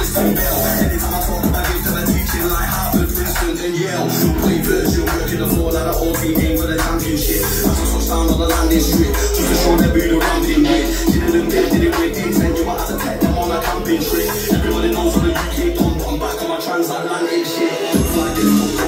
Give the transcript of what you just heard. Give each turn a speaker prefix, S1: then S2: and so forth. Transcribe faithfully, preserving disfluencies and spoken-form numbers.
S1: Kristen Bell. Anytime I talk about gigs, I'm teaching like Harvard, Princeton and Yale. Play version, working the floor like an O T game for the championship. I just touched down on the landing strip, just to show them who the ramping with. Didn't get, did it with intent, you might have to take them on a camping trip. Everybody knows what the U K done, I'm back on my transatlantic shit. Like this.